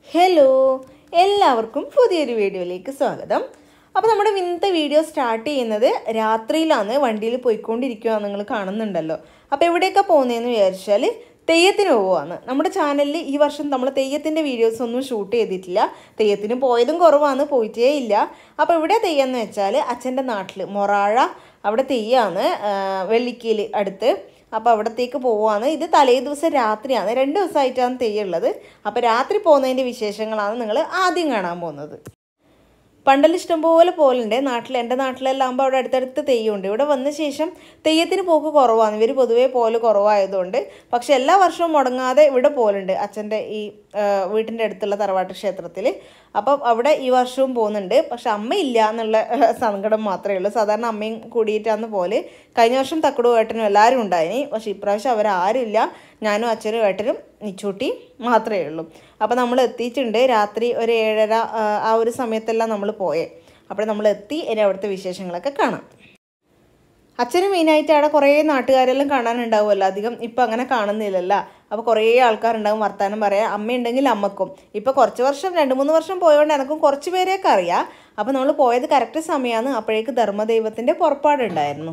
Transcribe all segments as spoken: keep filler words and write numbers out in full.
Hello, എല്ലാവർക്കും പുതിയൊരു വീഡിയോയിലേക്ക് സ്വാഗതം. അപ്പോൾ നമ്മുടെ ഇന്നത്തെ വീഡിയോ സ്റ്റാർട്ട് ചെയ്യുന്നത് രാത്രിയിലാണ്. വണ്ടിയിൽ പോയിക്കൊണ്ടിരിക്കുക നിങ്ങൾ കാണുന്നുണ്ടല്ലോ. അപ്പോൾ എവിടെയൊക്കെ പോകുന്നതെന്ന് വിചാരിച്ചാൽ തെയ്യത്തിന് പോവുകയാണ്. നമ്മുടെ ചാനലിൽ ഈ വർഷം നമ്മൾ തെയ്യത്തിൻ്റെ വീഡിയോസ് ഒന്നും ഷൂട്ട് ചെയ്തിട്ടില്ല. തെയ്യത്തിന് പോയതും കുറവാണ്, പോയിട്ടേ ഇല്ല. അപ്പോൾ ഇവിടെ തെയ്യം എന്ന് വെച്ചാൽ അച്ഛൻ്റെ നാട്ടിൽ മൊറാഴ അവിടെ തെയ്യമാണ്, വെള്ളിക്കയിൽ അടുത്ത്. അപ്പോൾ അവിടത്തേക്ക് പോവുകയാണ്. ഇത് തലേ ദിവസം രാത്രിയാണ്, രണ്ട് ദിവസമായിട്ടാണ് തെയ്യമുള്ളത്. അപ്പോൾ രാത്രി പോകുന്നതിൻ്റെ വിശേഷങ്ങളാണ് നിങ്ങൾ ആദ്യം കാണാൻ പോകുന്നത്. പണ്ടെല്ലാം ഇഷ്ടംപോലെ പോലുണ്ട് നാട്ടിൽ. എൻ്റെ നാട്ടിലെല്ലാം ആകുമ്പോൾ അവിടെ അടുത്തടുത്ത് തെയ്യമുണ്ട്. ഇവിടെ വന്ന ശേഷം തെയ്യത്തിന് പോക്ക് കുറവാണ്. ഇവർ പൊതുവേ പോലെ കുറവായതുകൊണ്ട്. പക്ഷെ എല്ലാ വർഷവും മുടങ്ങാതെ ഇവിടെ പോലുണ്ട് അച്ഛൻ്റെ ഈ വീട്ടിൻ്റെ അടുത്തുള്ള തറവാട്ട് ക്ഷേത്രത്തിൽ. അപ്പം അവിടെ ഈ വർഷവും പോകുന്നുണ്ട്. പക്ഷെ അമ്മയില്ല എന്നുള്ള സങ്കടം മാത്രമേ ഉള്ളൂ. സാധാരണ അമ്മയും കൂടിയിട്ടാണ് പോലെ. കഴിഞ്ഞ വർഷം തക്കടും ഏട്ടനും എല്ലാവരും ഉണ്ടായിനി. പക്ഷെ ഇപ്രാവശ്യം അവരാരും ഇല്ല. ഞാനും അച്ഛനും ഏട്ടനും നിച്ചൂട്ടി മാത്രമേ ഉള്ളൂ. അപ്പോൾ നമ്മൾ എത്തിയിട്ടുണ്ട്. രാത്രി ഒരു ഏഴര ആ ഒരു സമയത്തെല്ലാം നമ്മൾ പോയേ. അപ്പോൾ നമ്മൾ എത്തി. ഇനി അവിടുത്തെ വിശേഷങ്ങളൊക്കെ കാണാം. അച്ഛന് മെയിനായിട്ട് അവിടെ കുറേ നാട്ടുകാരെല്ലാം കാണാനുണ്ടാവുമല്ലോ. അധികം ഇപ്പം അങ്ങനെ കാണുന്നില്ലല്ലോ. അപ്പോൾ കുറേ ആൾക്കാരുണ്ടാവും വർത്താനം പറയാൻ. അമ്മയുണ്ടെങ്കിൽ അമ്മക്കും. ഇപ്പോൾ കുറച്ച് വർഷം രണ്ട് മൂന്ന് വർഷം പോയതുകൊണ്ട് എനിക്കും കുറച്ച് പേരെയൊക്കെ അറിയാം. അപ്പോൾ നമ്മൾ പോയത് കറക്റ്റ് സമയമാണ്. അപ്പോഴേക്ക് ധർമ്മദൈവത്തിൻ്റെ പുറപ്പാടുണ്ടായിരുന്നു.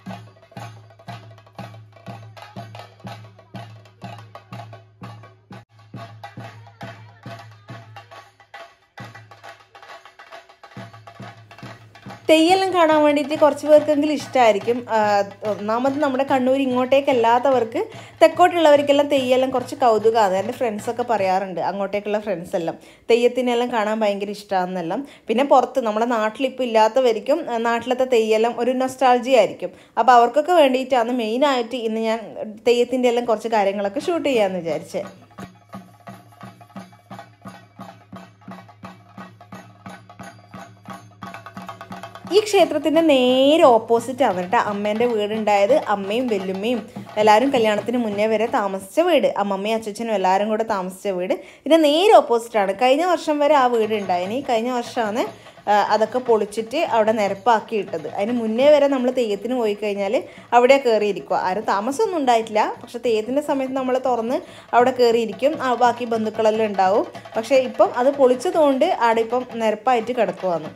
തെയ്യെല്ലാം കാണാൻ വേണ്ടിയിട്ട് കുറച്ച് പേർക്കെങ്കിലും ഇഷ്ടമായിരിക്കും. ഒന്നാമത് നമ്മുടെ കണ്ണൂർ ഇങ്ങോട്ടേക്കല്ലാത്തവർക്ക്, തെക്കോട്ടുള്ളവർക്കെല്ലാം തെയ്യെല്ലാം കുറച്ച് കൗതുകമാണ്. എൻ്റെ ഫ്രണ്ട്സൊക്കെ പറയാറുണ്ട്, അങ്ങോട്ടേക്കുള്ള ഫ്രണ്ട്സെല്ലാം തെയ്യത്തിനെല്ലാം കാണാൻ ഭയങ്കര ഇഷ്ടമാണെന്നെല്ലാം. പിന്നെ പുറത്ത് നമ്മുടെ നാട്ടിലിപ്പോൾ ഇല്ലാത്തവർക്കും നാട്ടിലത്തെ തെയ്യെല്ലാം ഒരു നൊസ്റ്റാൾജി ആയിരിക്കും. അപ്പോൾ അവർക്കൊക്കെ വേണ്ടിയിട്ടാണ് മെയിനായിട്ട് ഇന്ന് ഞാൻ തെയ്യത്തിൻ്റെ എല്ലാം കുറച്ച് കാര്യങ്ങളൊക്കെ ഷൂട്ട് ചെയ്യാമെന്ന് വിചാരിച്ചത്. ഈ ക്ഷേത്രത്തിൻ്റെ നേരെ ഓപ്പോസിറ്റാണ് കേട്ടോ അമ്മേൻ്റെ വീടുണ്ടായത്. അമ്മയും വെല്ലുമ്മയും എല്ലാവരും കല്യാണത്തിന് മുന്നേ വരെ താമസിച്ച വീട്, അമ്മമ്മയും അച്ഛനും എല്ലാവരും കൂടെ താമസിച്ച വീട് ഇതിൻ്റെ നേരെ ഓപ്പോസിറ്റാണ്. കഴിഞ്ഞ വർഷം വരെ ആ വീട് ഉണ്ടായിനി. കഴിഞ്ഞ വർഷമാണ് അതൊക്കെ പൊളിച്ചിട്ട് അവിടെ നിരപ്പാക്കി ഇട്ടത്. അതിന് മുന്നേ വരെ നമ്മൾ തെയ്യത്തിന് പോയി കഴിഞ്ഞാൽ അവിടെ കയറിയിരിക്കുക. ആരും താമസമൊന്നും ഉണ്ടായിട്ടില്ല. പക്ഷേ തെയ്യത്തിൻ്റെ സമയത്ത് നമ്മൾ തുറന്ന് അവിടെ കയറിയിരിക്കും. ബാക്കി ബന്ധുക്കളെല്ലാം ഉണ്ടാവും. പക്ഷേ ഇപ്പം അത് പൊളിച്ചതുകൊണ്ട് അവിടെ ഇപ്പം നിരപ്പായിട്ട് കിടക്കുവാണ്.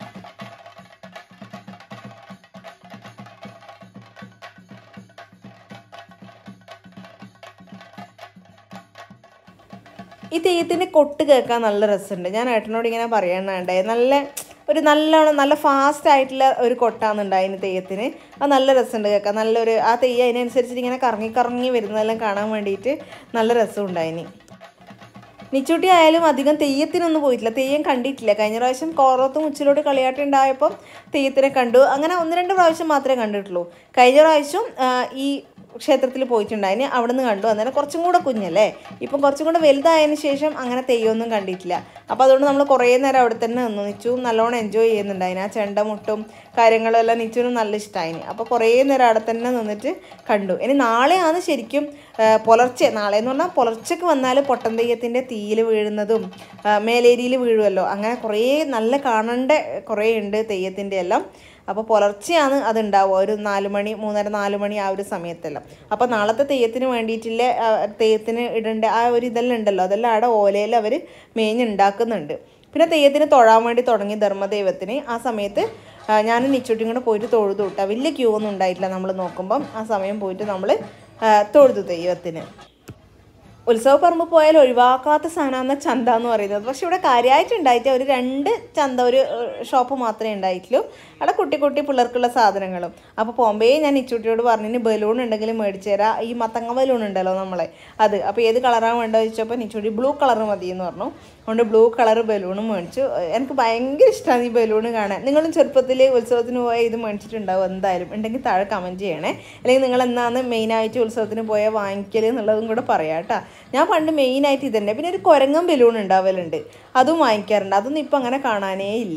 ഈ തെയ്യത്തിൻ്റെ കൊട്ട് കേൾക്കാൻ നല്ല രസമുണ്ട്. ഞാൻ ഏട്ടനോട് ഇങ്ങനെ പറയാനുണ്ടായി. നല്ല ഒരു നല്ലോണം നല്ല ഫാസ്റ്റ് ആയിട്ടുള്ള ഒരു കൊട്ടാണെന്നുണ്ടായിന് തെയ്യത്തിന്. അത് നല്ല രസമുണ്ട് കേൾക്കാൻ. നല്ലൊരു ആ തെയ്യം അതിനനുസരിച്ചിട്ട് ഇങ്ങനെ കറങ്ങി കറങ്ങി വരുന്നതെല്ലാം കാണാൻ വേണ്ടിയിട്ട് നല്ല രസമുണ്ടായിന്. നിച്ചൂട്ടി ആയാലും അധികം തെയ്യത്തിനൊന്നും പോയിട്ടില്ല, തെയ്യം കണ്ടിട്ടില്ല. കഴിഞ്ഞ പ്രാവശ്യം കോറത്തും ഉച്ചിലോട്ട് കളിയാട്ടം ഉണ്ടായപ്പം തെയ്യത്തിനെ കണ്ടു. അങ്ങനെ ഒന്ന് രണ്ട് പ്രാവശ്യം മാത്രമേ കണ്ടിട്ടുള്ളൂ. കഴിഞ്ഞ പ്രാവശ്യം ഈ ക്ഷേത്രത്തിൽ പോയിട്ടുണ്ടായിന്, അവിടെ നിന്ന് കണ്ടു. അന്നേരം കുറച്ചും കൂടെ കുഞ്ഞല്ലേ. ഇപ്പം കുറച്ചും കൂടെ വലുതായതിന് ശേഷം അങ്ങനെ തെയ്യമൊന്നും കണ്ടിട്ടില്ല. അപ്പോൾ അതുകൊണ്ട് നമ്മൾ കുറേ നേരം അവിടെ തന്നെ നിന്നു. നിച്ചു നല്ലോണം എൻജോയ് ചെയ്യുന്നുണ്ടായിന്. ആ ചെണ്ടമുട്ടും കാര്യങ്ങളെല്ലാം നിച്ചുവിനും നല്ല ഇഷ്ടമായിന്. അപ്പോൾ കുറേ നേരം അവിടെ തന്നെ നിന്നിട്ട് കണ്ടു. ഇനി നാളെയാണ് ശരിക്കും പുലർച്ചെ, നാളെ എന്ന് പറഞ്ഞാൽ പുലർച്ചയ്ക്ക് വന്നാൽ പൊട്ടൻ തെയ്യത്തിൻ്റെ തീയിൽ വീഴുന്നതും മേലേരിയിൽ വീഴുമല്ലോ. അങ്ങനെ കുറേ നല്ല കാണേണ്ട കുറേ ഉണ്ട് തെയ്യത്തിൻ്റെ എല്ലാം. അപ്പോൾ പുലർച്ചെയാണ് അതുണ്ടാവുക, ഒരു നാല് മണി മൂന്നര നാല് മണി ആ ഒരു സമയത്തെല്ലാം. അപ്പോൾ നാളത്തെ തെയ്യത്തിന് വേണ്ടിയിട്ടുള്ള തെയ്യത്തിന് ഇടേണ്ട ആ ഒരു ഇതെല്ലാം ഉണ്ടല്ലോ, അതെല്ലാം അവിടെ ഓലയിൽ അവർ മേഞ്ഞുണ്ടാക്കുന്നുണ്ട്. പിന്നെ തെയ്യത്തിന് തൊഴാൻ വേണ്ടി തുടങ്ങി ധർമ്മദൈവത്തിന്. ആ സമയത്ത് ഞാനും നിച്ചൂട്ടിയും കൂടെ പോയിട്ട് തൊഴുതു വിട്ടാൽ വലിയ ക്യൂ ഒന്നും ഉണ്ടായിട്ടില്ല. നമ്മൾ നോക്കുമ്പം ആ സമയം പോയിട്ട് നമ്മൾ തൊഴുതു തെയ്യത്തിന്. ഉത്സവപ്പറമ്പ് പോയാൽ ഒഴിവാക്കാത്ത സാധനമാണ് ചന്ത എന്ന് പറയുന്നത്. പക്ഷെ ഇവിടെ കാര്യമായിട്ടുണ്ടായിട്ട് ഒരു രണ്ട് ചന്ത, ഒരു ഷോപ്പ് മാത്രമേ ഉണ്ടായിട്ടുള്ളൂ. അവിടെ കുട്ടി കുട്ടി പിള്ളേർക്കുള്ള സാധനങ്ങളും. അപ്പോൾ പോകുമ്പേ ഞാൻ നിച്ചൂട്ടിയോട് പറഞ്ഞിന് ബലൂൺ ഉണ്ടെങ്കിൽ മേടിച്ചു തരാം. ഈ മത്തങ്ങ ബലൂൺ ഉണ്ടല്ലോ നമ്മളെ, അത്. അപ്പോൾ ഏത് കളറാണ് വേണ്ടത് ചോദിച്ചപ്പോൾ നിച്ചൂട്ടി ബ്ലൂ കളർ മതി എന്ന് പറഞ്ഞു. അതുകൊണ്ട് ബ്ലൂ കളർ ബലൂണും മേടിച്ചു. എനിക്ക് ഭയങ്കര ഇഷ്ടമാണ് ഈ ബലൂൺ കാണാൻ. നിങ്ങളും ചെറുപ്പത്തിൽ ഉത്സവത്തിന് പോയാൽ ഇത് മേടിച്ചിട്ടുണ്ടാവും എന്തായാലും. ഉണ്ടെങ്കിൽ താഴെ കമൻറ്റ് ചെയ്യണേ. അല്ലെങ്കിൽ നിങ്ങൾ എന്നാണ് മെയിനായിട്ട് ഉത്സവത്തിന് പോയാൽ വാങ്ങിക്കൽ എന്നുള്ളതും കൂടെ പറയാം കേട്ടോ. ഞാൻ പണ്ട് മെയിനായിട്ട് ഇതന്നെ. പിന്നെ ഒരു കുരങ്ങൻ ബലൂൺ ഉണ്ടാവലുണ്ട്, അതും വാങ്ങിക്കാറുണ്ട്. അതൊന്നും ഇപ്പം അങ്ങനെ കാണാനേ ഇല്ല.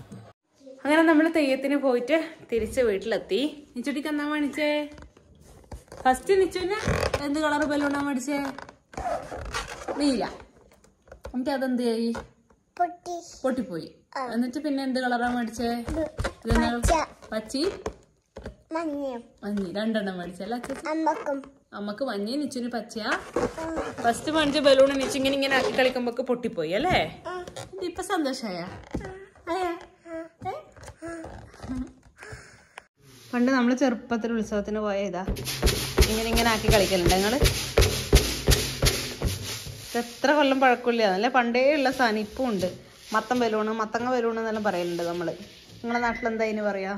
അങ്ങനെ നമ്മൾ തെയ്യത്തിന് പോയിട്ട് തിരിച്ച് വീട്ടിലെത്തി. നിച്ചുട്ടിക്ക് എന്നാ മേടിച്ചേ? ഫസ്റ്റ് നിച്ചുവിന് എന്ത് കളർ ബലൂണാ മേടിച്ചേ? നീല. നമുക്ക് അതെന്ത് ആയി? പൊട്ടിപ്പോയി. എന്നിട്ട് പിന്നെ എന്ത് കളറാ മേടിച്ചേ? പച്ചി മഞ്ഞി രണ്ടെണ്ണം മേടിച്ചല്ലേ? അമ്മക്ക് മഞ്ഞ നിച്ചിന് പച്ചയാ. ഫസ്റ്റ് മഞ്ച ബലൂൺ നിച്ചിങ്ങനെ ഇങ്ങനെ ആക്കി കളിക്കുമ്പോ പൊട്ടിപ്പോയി അല്ലേ? ഇപ്പൊ സന്തോഷായ? പണ്ട് നമ്മള് ചെറുപ്പത്തിൽ ഉത്സവത്തിന് പോയ ഇതാ ഇങ്ങനെ ഇങ്ങനെ ആക്കി കളിക്കലുണ്ട് നിങ്ങള്? എത്ര കൊല്ലം പഴക്കമില്ല അല്ലേ? പണ്ടേ ഉള്ള സാധനം ഇപ്പം ഉണ്ട്. മത്തം ബലൂണ്, മത്തങ്ങ ബലൂണ് എന്നെല്ലാം പറയലുണ്ട് നമ്മള്. നിങ്ങളെ നാട്ടിലെന്താ അതിന് പറയാ?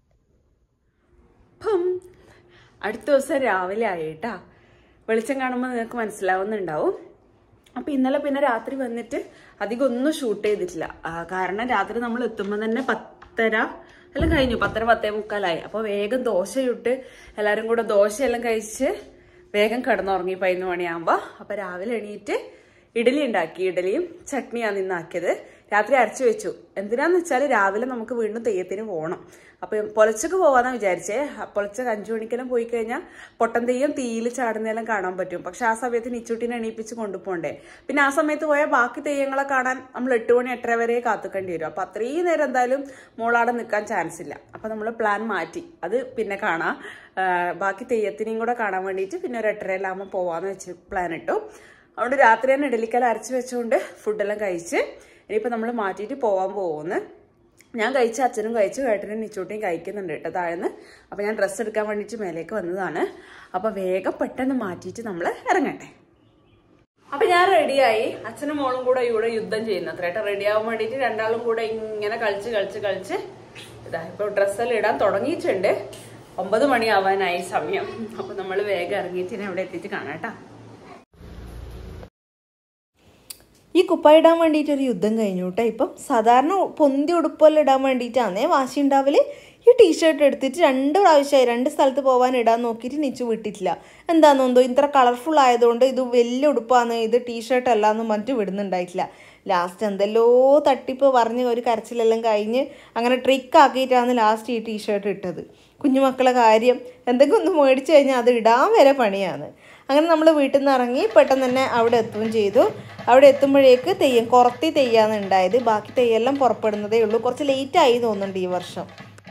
അപ്പം അടുത്ത ദിവസം രാവിലെ ആയിട്ടാ. വെളിച്ചം കാണുമ്പോൾ നിങ്ങൾക്ക് മനസ്സിലാവുന്നുണ്ടാവും. അപ്പം ഇന്നലെ പിന്നെ രാത്രി വന്നിട്ട് അധികം ഒന്നും ഷൂട്ട് ചെയ്തിട്ടില്ല. കാരണം രാത്രി നമ്മൾ എത്തുമ്പോൾ തന്നെ പത്തര എല്ലാം കഴിഞ്ഞു. പത്തര പത്തേ മുക്കാലായി. അപ്പോൾ വേഗം ദോശ ചുട്ട് എല്ലാവരും കൂടെ ദോശയെല്ലാം കഴിച്ച് വേഗം കിടന്നുറങ്ങി പതിനൊന്ന് മണിയാകുമ്പോൾ. അപ്പം രാവിലെ എണീറ്റ് ഇഡലി ഉണ്ടാക്കി. ഇഡലിയും ചട്നിയാണ് ഇന്നാക്കിയത്. രാത്രി അരച്ചു വെച്ചു. എന്തിനാന്ന് വെച്ചാൽ രാവിലെ നമുക്ക് വീണ്ടും തെയ്യത്തിന് പോകണം. അപ്പം പൊലച്ചക്ക് പോവാന്നാണ് വിചാരിച്ചേ. പൊലച്ചക്ക് അഞ്ചു മണിക്കെല്ലാം പോയി കഴിഞ്ഞാൽ പൊട്ടൻ തെയ്യം തീയിൽ ചാടുന്നതെല്ലാം കാണാൻ പറ്റും. പക്ഷെ ആ സമയത്ത് നിച്ചുട്ടിനെ എണീപ്പിച്ച് കൊണ്ടുപോകണ്ടേ. പിന്നെ ആ സമയത്ത് പോയാൽ ബാക്കി തെയ്യങ്ങളെ കാണാൻ നമ്മൾ എട്ട് മണി എട്ടര വരെ കാത്തുക്കേണ്ടി വരും. അപ്പം അത്രയും നേരം എന്തായാലും മോളാടെ നിൽക്കാൻ ചാൻസ് ഇല്ല. അപ്പം നമ്മൾ പ്ലാൻ മാറ്റി. അത് പിന്നെ കാണാം. ബാക്കി തെയ്യത്തിനെയും കൂടെ കാണാൻ വേണ്ടിയിട്ട് പിന്നെ ഒരു എട്ടരയിലാകുമ്പോൾ പോവാന്ന് വെച്ച് പ്ലാൻ ഇട്ടു. അതുകൊണ്ട് രാത്രി തന്നെ ഇഡലിക്കല അരച്ച് വെച്ചുകൊണ്ട് ഫുഡെല്ലാം കഴിച്ച് ഇനിയിപ്പോൾ നമ്മൾ മാറ്റിയിട്ട് പോകാൻ പോകുന്നു. ഞാൻ കഴിച്ച അച്ഛനും കഴിച്ചു, ഏട്ടനും നിച്ചൂട്ടിയും കഴിക്കുന്നുണ്ട് കേട്ടോ താഴ്ന്ന്. അപ്പോൾ ഞാൻ ഡ്രസ്സ് എടുക്കാൻ വേണ്ടിയിട്ട് മേലേക്ക് വന്നതാണ്. അപ്പോൾ വേഗം പെട്ടെന്ന് മാറ്റിയിട്ട് നമ്മൾ ഇറങ്ങട്ടെ. അപ്പം ഞാൻ റെഡിയായി. അച്ഛനും മോളും കൂടെ ഇവിടെ യുദ്ധം ചെയ്യുന്ന അത്ര ഏട്ടാ. റെഡി ആവാൻ വേണ്ടിയിട്ട് രണ്ടാളും കൂടെ ഇങ്ങനെ കളിച്ച് കളിച്ച് കളിച്ച് ഇതാ ഇപ്പോൾ ഡ്രസ്സെല്ലാം ഇടാൻ തുടങ്ങിയിട്ടുണ്ട്. ഒമ്പത് മണിയാവാനായി സമയം. അപ്പോൾ നമ്മൾ വേഗം ഇറങ്ങിയിട്ട് ഇനി അവിടെ എത്തിയിട്ട് കാണാം കേട്ടോ. ഈ കുപ്പായ ഇടാൻ വേണ്ടിയിട്ട് ഒരു യുദ്ധം കഴിഞ്ഞു കേട്ടോ. ഇപ്പം സാധാരണ പൊന്തി ഉടുപ്പെല്ലാം ഇടാൻ വേണ്ടിയിട്ടാണേ വാശി ഉണ്ടാവല്. ഈ ടീഷർട്ട് എടുത്തിട്ട് രണ്ട് പ്രാവശ്യമായി രണ്ട് സ്ഥലത്ത് പോകാൻ ഇടാൻ നോക്കിയിട്ട് നിച്ചു വിട്ടിട്ടില്ല. എന്താണെന്നോ ഇത്ര കളർഫുൾ ആയതുകൊണ്ട് ഇത് വലിയ ഉടുപ്പാണ്, ഇത് ടീഷർട്ട് അല്ലാന്ന് മറ്റു വിടുന്നുണ്ടായിട്ടില്ല. ലാസ്റ്റ് എന്തെല്ലോ തട്ടിപ്പ് പറഞ്ഞ് ഒരു കരച്ചിലെല്ലാം കഴിഞ്ഞ് അങ്ങനെ ട്രിക്ക് ആക്കിയിട്ടാണ് ലാസ്റ്റ് ഈ ടീഷർട്ട് ഇട്ടത്. കുഞ്ഞുമക്കളെ കാര്യം എന്തെങ്കിലും ഒന്ന് മേടിച്ചു കഴിഞ്ഞാൽ അത് ഇടാൻ വരെ പണിയാണ്. അങ്ങനെ നമ്മൾ വീട്ടിൽ നിന്ന് ഇറങ്ങി പെട്ടെന്ന് തന്നെ അവിടെ എത്തുകയും ചെയ്തു. അവിടെ എത്തുമ്പോഴേക്ക് തെയ്യം കുറത്തി തെയ്യാന്ന് ഉണ്ടായത്. ബാക്കി തെയ്യെല്ലാം പുറപ്പെടുന്നതേ ഉള്ളൂ. കുറച്ച് ലേറ്റായി തോന്നുന്നുണ്ട് ഈ വർഷം.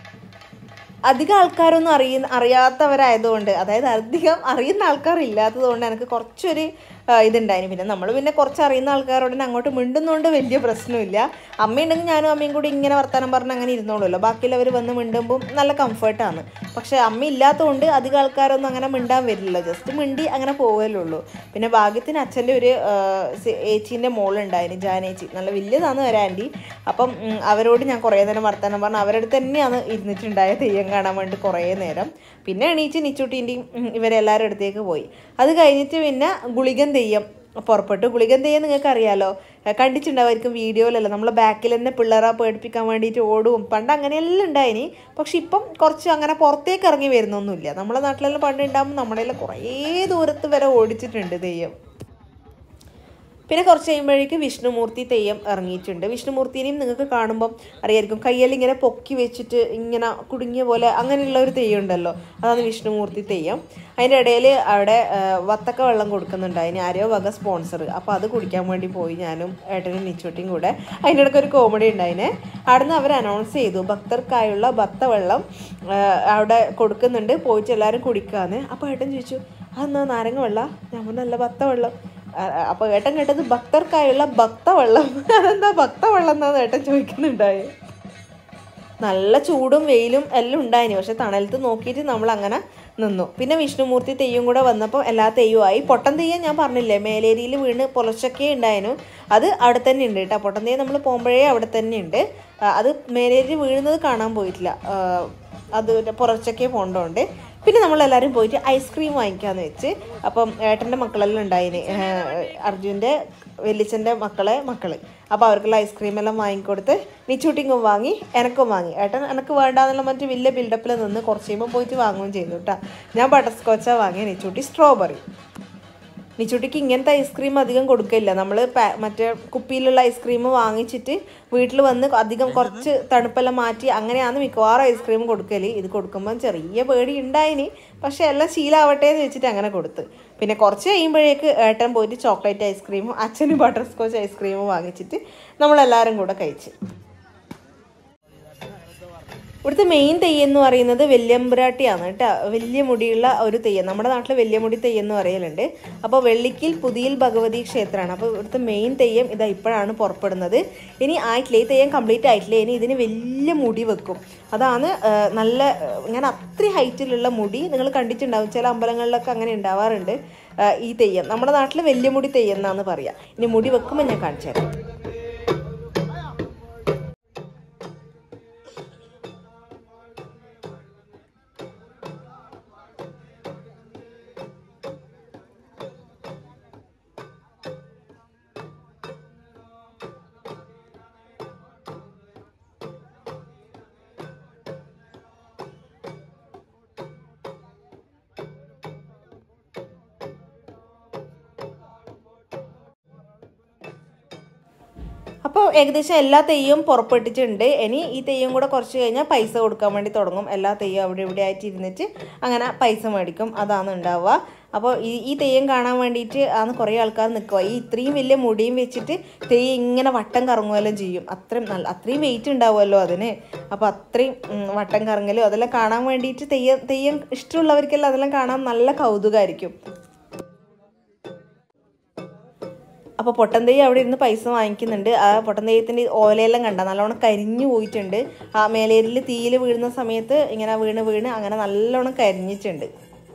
അധികം ആൾക്കാരൊന്നും അറിയുന്ന അറിയാത്തവരായതുകൊണ്ട്, അതായത് അധികം അറിയുന്ന ആൾക്കാരില്ലാത്തത് കൊണ്ട് എനിക്ക് കുറച്ചൊരു ഇതുണ്ടായിരുന്നു. പിന്നെ നമ്മൾ പിന്നെ കുറച്ച് അറിയുന്ന ആൾക്കാരോട് അങ്ങോട്ട് മിണ്ടുന്നതുകൊണ്ട് വലിയ പ്രശ്നമില്ല. അമ്മയുണ്ടെങ്കിൽ ഞാനും അമ്മയും കൂടി ഇങ്ങനെ വർത്തമാനം പറഞ്ഞ് അങ്ങനെ ഇരുന്നോളൂല്ലോ. ബാക്കിയുള്ളവർ വന്ന് മിണ്ടുമ്പോൾ നല്ല കംഫർട്ടാണ്. പക്ഷേ അമ്മ ഇല്ലാത്തതുകൊണ്ട് അധികം ആൾക്കാരൊന്നും അങ്ങനെ മിണ്ടാൻ വരില്ല. ജസ്റ്റ് മിണ്ടി അങ്ങനെ പോകലുള്ളൂ. പിന്നെ ഭാഗ്യത്തിന് അച്ഛൻ്റെ ഒരു ഏച്ചീൻ്റെ മോളുണ്ടായിരുന്നു, ജാനേച്ചി. നല്ല വലിയതാണ് ഒരു ആൻറ്റി. അപ്പം അവരോട് ഞാൻ കുറേ നേരം വർത്തമാനം പറഞ്ഞ് അവരുടെ അടുത്ത് തന്നെയാണ് ഇരുന്നിട്ടുണ്ടായ തെയ്യം കാണാൻ വേണ്ടി കുറേ നേരം. പിന്നെ എണീച്ച് നിച്ചുട്ടീൻ്റെയും ഇവരെല്ലാവരും അടുത്തേക്ക് പോയി. അത് കഴിഞ്ഞിട്ട് പിന്നെ ഗുളികൻ തെയ്യം പുറപ്പെട്ടു. ഗുളികൻ തെയ്യം നിങ്ങൾക്ക് അറിയാമല്ലോ, കണ്ടിട്ടുണ്ടാവുമായിരിക്കും വീഡിയോയിലല്ല. നമ്മൾ ബാക്കിൽ തന്നെ പിള്ളേരെ പേടിപ്പിക്കാൻ വേണ്ടിയിട്ട് ഓടും. പണ്ട് അങ്ങനെയെല്ലാം ഉണ്ടായിനി. പക്ഷെ ഇപ്പം കുറച്ച് അങ്ങനെ പുറത്തേക്ക് ഇറങ്ങി വരുന്നൊന്നുമില്ല. നമ്മളെ നാട്ടിലെല്ലാം പണ്ട് ഉണ്ടാകുമ്പോൾ നമ്മളെല്ലാം കുറേ ദൂരത്ത് വരെ ഓടിച്ചിട്ടുണ്ട് തെയ്യം. പിന്നെ കുറച്ച് കഴിയുമ്പോഴേക്ക് വിഷ്ണുമൂർത്തി തെയ്യം ഇറങ്ങിയിട്ടുണ്ട്. വിഷ്ണുമൂർത്തിനെയും നിങ്ങൾക്ക് കാണുമ്പം അറിയായിരിക്കും, കയ്യിൽ ഇങ്ങനെ പൊക്കി വെച്ചിട്ട് ഇങ്ങനെ കുടുങ്ങിയ പോലെ അങ്ങനെയുള്ള ഒരു തെയ്യം ഉണ്ടല്ലോ, അതാണ് വിഷ്ണുമൂർത്തി തെയ്യം. അതിൻ്റെ ഇടയിൽ അവിടെ വത്തക്ക വെള്ളം കൊടുക്കുന്നുണ്ട്. അതിന് ആരോ വക സ്പോൺസർ. അപ്പോൾ അത് കുടിക്കാൻ വേണ്ടി പോയി ഞാനും ഏട്ടനും നിച്ചോട്ടിയും കൂടെ. അതിൻ്റെ ഇടയ്ക്ക് ഒരു കോമഡി ഉണ്ടായിനെ. അവിടെ നിന്ന് അവർ അനൗൺസ് ചെയ്തു ഭക്തർക്കായുള്ള ഭക്ത വെള്ളം അവിടെ കൊടുക്കുന്നുണ്ട്, പോയിട്ട് എല്ലാവരും കുടിക്കാന്ന്. അപ്പോൾ ഏട്ടൻ ചോദിച്ചു അതെന്നാ നാരങ്ങ വെള്ളം? ഞാൻ നല്ല ഭക്ത വെള്ളം. അപ്പോൾ ഏട്ടൻ കേട്ടത് ഭക്തർക്കായുള്ള ഭക്തവെള്ളം. അതെന്താ ഭക്തവെള്ളം എന്നാണ് ഏട്ടൻ ചോദിക്കുന്നുണ്ടായി. നല്ല ചൂടും വെയിലും എല്ലാം ഉണ്ടായിന്. പക്ഷെ തണലത്ത് നോക്കിയിട്ട് നമ്മൾ അങ്ങനെ നിന്നു. പിന്നെ വിഷ്ണുമൂർത്തി തെയ്യം കൂടെ വന്നപ്പോൾ എല്ലാ തെയ്യമായി. പൊട്ടൻ തെയ്യം ഞാൻ പറഞ്ഞില്ലേ മേലേരിയിൽ വീണ് പൊലച്ചക്കേ ഉണ്ടായിരുന്നു. അത് അവിടെ തന്നെ ഉണ്ട് കേട്ടോ. പൊട്ടൻ തെയ്യം നമ്മൾ പോകുമ്പോഴേ അവിടെ തന്നെ ഉണ്ട്. അത് മേലേരി വീഴുന്നത് കാണാൻ പോയിട്ടില്ല. അത് പുറച്ചക്കേ പോകേണ്ടതുകൊണ്ട്. പിന്നെ നമ്മളെല്ലാവരും പോയിട്ട് ഐസ്ക്രീം വാങ്ങിക്കാമെന്ന് വെച്ച്. അപ്പം ഏട്ടൻ്റെ മക്കളെല്ലാം ഉണ്ടായിന്, അർജുൻ്റെ വലിയച്ഛൻ്റെ മക്കളെ മക്കൾ. അപ്പോൾ അവർക്കുള്ള ഐസ്ക്രീമെല്ലാം വാങ്ങിക്കൊടുത്ത് നിച്ചൂട്ടിങ്ങും വാങ്ങി എനക്കും വാങ്ങി. ഏട്ടൻ എനിക്ക് വേണ്ടാന്നുള്ള മറ്റു വലിയ ബിൽഡപ്പിൽ നിന്ന് കുറച്ച് കഴിയുമ്പോൾ പോയിട്ട് വാങ്ങുകയും ചെയ്തു കേട്ടോ. ഞാൻ ബട്ടർ സ്കോച്ചാണ് വാങ്ങിയ, നിച്ചൂട്ടി സ്ട്രോബെറി. നിച്ചൂട്ടിക്ക് ഇങ്ങനത്തെ ഐസ്ക്രീം അധികം കൊടുക്കില്ല. നമ്മൾ മറ്റേ കുപ്പിയിലുള്ള ഐസ്ക്രീം വാങ്ങിച്ചിട്ട് വീട്ടിൽ വന്ന് അധികം കുറച്ച് തണുപ്പെല്ലാം മാറ്റി അങ്ങനെയാണ് മിക്കവാറും ഐസ്ക്രീം കൊടുക്കൽ. ഇത് കൊടുക്കുമ്പം ചെറിയ പേടി ഉണ്ടായിന്. പക്ഷേ എല്ലാം ശീലമാവട്ടെ എന്ന് വെച്ചിട്ട് അങ്ങനെ കൊടുത്ത്. പിന്നെ കുറച്ച് കഴിയുമ്പോഴേക്ക് ഏട്ടൻ പോയിട്ട് ചോക്ലേറ്റ് ഐസ്ക്രീമും അച്ഛനും ബട്ടർ സ്കോച്ച് ഐസ്ക്രീമും വാങ്ങിച്ചിട്ട് നമ്മളെല്ലാവരും കൂടെ കഴിച്ച്. ഇവിടുത്തെ മെയിൻ തെയ്യം എന്ന് പറയുന്നത് വെല്യമ്പ്രാട്ടിയാണ് കേട്ടോ. വലിയ മുടിയുള്ള ഒരു തെയ്യം, നമ്മുടെ നാട്ടിൽ വലിയ മുടി തെയ്യം എന്ന് പറയലുണ്ട്. അപ്പോൾ വെള്ളിക്കിൽ പുതിയിൽ ഭഗവതി ക്ഷേത്രമാണ്. അപ്പോൾ ഇവിടുത്തെ മെയിൻ തെയ്യം ഇതാ ഇപ്പോഴാണ് പുറപ്പെടുന്നത്. ഇനി ആയിട്ടില്ല, ഈ തെയ്യം കംപ്ലീറ്റ് ആയിട്ടില്ല. ഇനി ഇതിന് വലിയ മുടി വെക്കും. അതാണ് നല്ല ഇങ്ങനെ അത്രയും ഹൈറ്റിലുള്ള മുടി നിങ്ങൾ കണ്ടിട്ടുണ്ടാവും. ചില അമ്പലങ്ങളിലൊക്കെ അങ്ങനെ ഉണ്ടാവാറുണ്ട് ഈ തെയ്യം. നമ്മുടെ നാട്ടിൽ വലിയ മുടി തെയ്യം എന്നാണ് പറയുക. ഇനി മുടി വെക്കുമ്പോൾ ഞാൻ കാണിച്ചു തരാം. അപ്പോൾ ഏകദേശം എല്ലാ തെയ്യവും പുറപ്പെട്ടിട്ടുണ്ട്. ഇനി ഈ തെയ്യം കൂടെ കുറച്ച് കഴിഞ്ഞാൽ പൈസ കൊടുക്കാൻ വേണ്ടി തുടങ്ങും. എല്ലാ തെയ്യം അവിടെ ഇവിടെ ആയിട്ട് ഇരുന്നിട്ട് അങ്ങനെ പൈസ മേടിക്കും. അതാണ് ഉണ്ടാവുക. അപ്പോൾ ഈ ഈ തെയ്യം കാണാൻ വേണ്ടിയിട്ട് ആണ് കുറേ ആൾക്കാർ നിൽക്കുക. ഈ ഇത്രയും വലിയ മുടിയും വെച്ചിട്ട് തെയ്യം ഇങ്ങനെ വട്ടം കറങ്ങുമല്ലോ ചെയ്യും. അത്രയും നല്ല അത്രയും വെയിറ്റ് ഉണ്ടാവുമല്ലോ അതിന്. അപ്പോൾ അത്രയും വട്ടം കറങ്ങലും അതെല്ലാം കാണാൻ വേണ്ടിയിട്ട് തെയ്യം തെയ്യം ഇഷ്ടമുള്ളവർക്കെല്ലാം അതെല്ലാം കാണാൻ നല്ല കൗതുകമായിരിക്കും. അപ്പോൾ പൊട്ടൻ തെയ്യം അവിടെ ഇരുന്ന് പൈസ വാങ്ങിക്കുന്നുണ്ട്. ആ പൊട്ടൻ തെയ്യത്തിൻ്റെ ഓലയെല്ലാം കണ്ട നല്ലോണം കരിഞ്ഞു പോയിട്ടുണ്ട്. ആ മേലേരിൽ തീയിൽ വീഴുന്ന സമയത്ത് ഇങ്ങനെ വീണ് വീണ് അങ്ങനെ നല്ലോണം കരിഞ്ഞിട്ടുണ്ട്.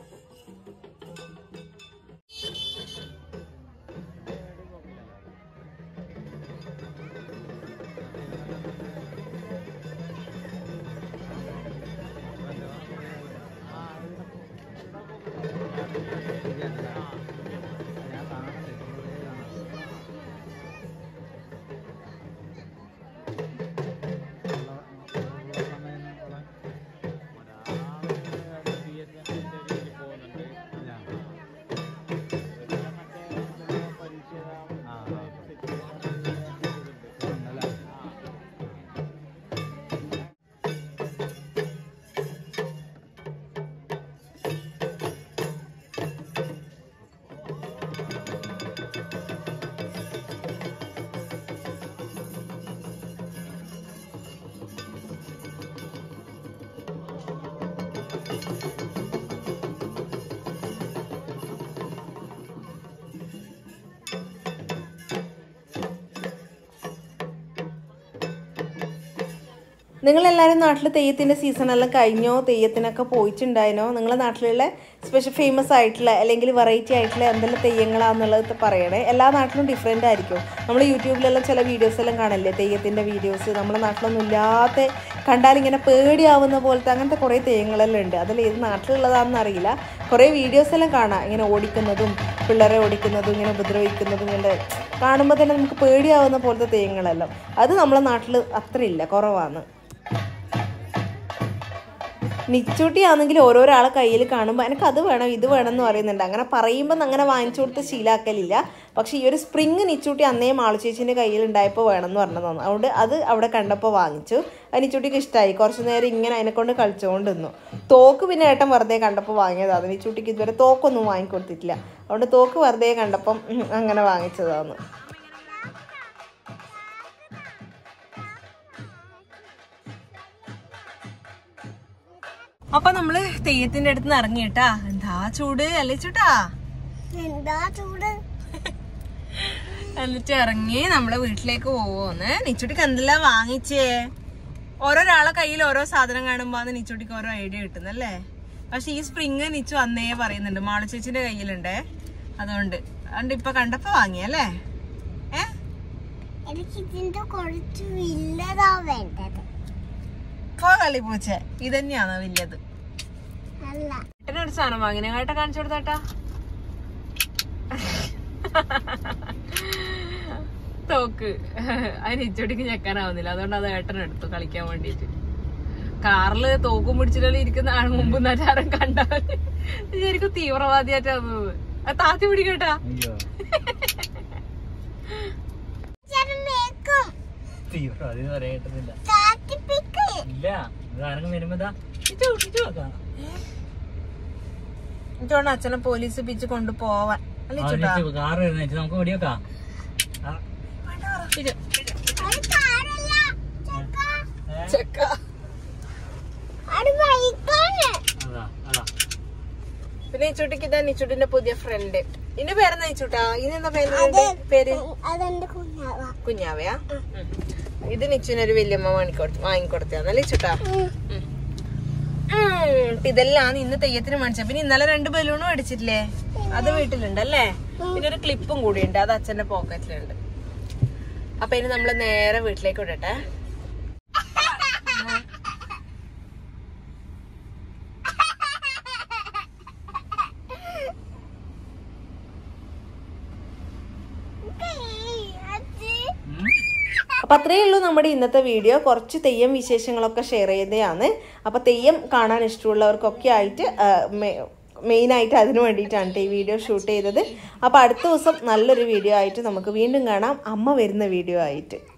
നിങ്ങളെല്ലാവരും നാട്ടിൽ തെയ്യത്തിൻ്റെ സീസണെല്ലാം കഴിഞ്ഞോ? തെയ്യത്തിനൊക്കെ പോയിട്ടുണ്ടായിരുന്നോ? നിങ്ങളെ നാട്ടിലുള്ള സ്പെഷ്യൽ ഫേമസ് ആയിട്ടുള്ള അല്ലെങ്കിൽ വെറൈറ്റി ആയിട്ടുള്ള എന്തെല്ലാം തെയ്യങ്ങളാണെന്നുള്ളത് പറയണേ. എല്ലാ നാട്ടിലും ഡിഫറെൻ്റ് ആയിരിക്കും. നമ്മൾ യൂട്യൂബിലെല്ലാം ചില വീഡിയോസ് എല്ലാം കാണല്ലേ, തെയ്യത്തിൻ്റെ വീഡിയോസ്. നമ്മുടെ നാട്ടിലൊന്നും ഇല്ലാത്ത കണ്ടാലിങ്ങനെ പേടിയാവുന്ന പോലത്തെ അങ്ങനത്തെ കുറേ തെയ്യങ്ങളെല്ലാം ഉണ്ട്. അതിൽ ഏത് നാട്ടിലുള്ളതാണെന്ന് അറിയില്ല. കുറേ വീഡിയോസ് എല്ലാം കാണാം, ഇങ്ങനെ ഓടിക്കുന്നതും പിള്ളേരെ ഓടിക്കുന്നതും ഇങ്ങനെ ഉപദ്രവിക്കുന്നതും ഇങ്ങനെ കാണുമ്പോൾ തന്നെ നമുക്ക് പേടിയാവുന്ന പോലത്തെ തെയ്യങ്ങളെല്ലാം. അത് നമ്മളെ നാട്ടിൽ അത്ര ഇല്ല, കുറവാണ്. നിച്ചൂട്ടിയാണെങ്കിൽ ഓരോരാളെ കയ്യിൽ കാണുമ്പോൾ എനിക്ക് അത് വേണം ഇത് വേണം എന്ന് പറയുന്നുണ്ട്. അങ്ങനെ പറയുമ്പോൾ അങ്ങനെ വാങ്ങിച്ചു കൊടുത്ത് ശീലാക്കലില്ല. പക്ഷേ ഈ ഒരു സ്പ്രിങ് നിച്ചൂട്ടി അന്നേ മാളു ചേച്ചീൻ്റെ കയ്യിൽ ഉണ്ടായപ്പോൾ വേണമെന്ന് പറഞ്ഞതാണ്. അതുകൊണ്ട് അത് അവിടെ കണ്ടപ്പോൾ വാങ്ങിച്ചു. അത് നിച്ചൂട്ടിക്ക് ഇഷ്ടമായി. കുറച്ച് നേരം ഇങ്ങനെ അതിനെക്കൊണ്ട് കളിച്ചുകൊണ്ട് നിന്നു. തോക്ക് പിന്നെ ഏട്ടൻ വെറുതെ കണ്ടപ്പോൾ വാങ്ങിയതാണ്. നിച്ചൂട്ടിക്ക് ഇതുവരെ തോക്കൊന്നും വാങ്ങിക്കൊടുത്തിട്ടില്ല. അതുകൊണ്ട് തോക്ക് വെറുതെ കണ്ടപ്പം അങ്ങനെ വാങ്ങിച്ചതാണ്. അപ്പൊ നമ്മള് തെയ്യത്തിന്റെ അടുത്ത് ഇറങ്ങിട്ടാ. എന്താ ചൂട് അല്ലേ ചൂട്ടാ, എന്താ ചൂട്. എന്നിട്ട് ഇറങ്ങി നമ്മളെ വീട്ടിലേക്ക് പോവോന്ന്. നിച്ചൂട്ടിക്ക് എന്തെല്ലാം വാങ്ങിച്ചേ? ഓരോരാളെ കയ്യിൽ ഓരോ സാധനം കാണുമ്പോ ആണ് നിച്ചൂട്ടിക്ക് ഓരോ ഐഡിയ കിട്ടുന്നല്ലേ. പക്ഷെ ഈ സ്പ്രിങ് നിച്ചു അന്നേ പറയുന്നുണ്ട്, മാളു ചേച്ചിന്റെ കയ്യിലുണ്ടേ. അതുകൊണ്ട് അതുകൊണ്ട് ഇപ്പൊ കണ്ടപ്പോ വാങ്ങിയല്ലേ. ഏ എനിക്ക് ഇതിന്റെ കുറച്ച് വലുതാ വേണ്ടത്. കളി പൂച്ച ഇത് തന്നെയാണോ വലിയത്? ഏട്ടനൊരു സാധനം വാങ്ങിനെ ഏട്ട കാണിച്ചു കൊടുത്താട്ടാ. തോക്ക് അതിന് ഇച്ചോട്ടിക്ക് ഞെക്കാനാവുന്നില്ല. അതുകൊണ്ട് അത് ഏട്ടനെടുത്തു കളിക്കാൻ വേണ്ടിട്ട്. കാറില് തോക്കും പിടിച്ചിട്ട് ഇരിക്കുന്ന ആൾ മുമ്പ് നചാരം കണ്ടാൽ ശരിക്കും തീവ്രവാദിയായിട്ടാ തോന്നുന്നത്. അത് താത്തി പിടിക്കട്ടാ. അച്ഛനെ പോലീസ് പിച്ച് കൊണ്ടുപോവാൻ നമുക്ക് ഓടിയോക്കാം. പിന്നെ നിച്ചൂട്ടിക്ക് ഇതാ നിച്ചൂട്ടിന്റെ പുതിയ ഫ്രണ്ട്. ഇന്റെ പേരെന്താ നിച്ചൂട്ടാ? ഇനെന്താ പേര്? പേര് കുഞ്ഞാവയാ? ഇത് നിച്ചുവിനൊരു വല്യമ്മ വാങ്ങിക്കൊടുത്തു വാങ്ങിക്കൊടുത്തന്നല്ലേ നിച്ചൂട്ടാ? ഇതെല്ലാം ഇന്ന് തെയ്യത്തിന് മേടിച്ച. പിന്നെ ഇന്നലെ രണ്ട് ബലൂണും അടിച്ചിട്ടില്ലേ? അത് വീട്ടിലുണ്ടല്ലേ? പിന്നെ ഒരു ക്ലിപ്പും കൂടി ഉണ്ട്, അത് അച്ഛന്റെ പോക്കറ്റിലുണ്ട്. അപ്പൊ ഇനി നമ്മള് നേരെ വീട്ടിലേക്ക് വിടട്ടെ. അപ്പം അത്രയേ ഉള്ളൂ നമ്മുടെ ഇന്നത്തെ വീഡിയോ. കുറച്ച് തെയ്യം വിശേഷങ്ങളൊക്കെ ഷെയർ ചെയ്തതാണ്. അപ്പോൾ തെയ്യം കാണാൻ ഇഷ്ടമുള്ളവർക്കൊക്കെ ആയിട്ട് മെയിനായിട്ട് അതിന് വേണ്ടിയിട്ടാണ് ഈ വീഡിയോ ഷൂട്ട് ചെയ്തത്. അപ്പോൾ അടുത്ത ദിവസം നല്ലൊരു വീഡിയോ ആയിട്ട് നമുക്ക് വീണ്ടും കാണാം, അമ്മ വരുന്ന വീഡിയോ ആയിട്ട്.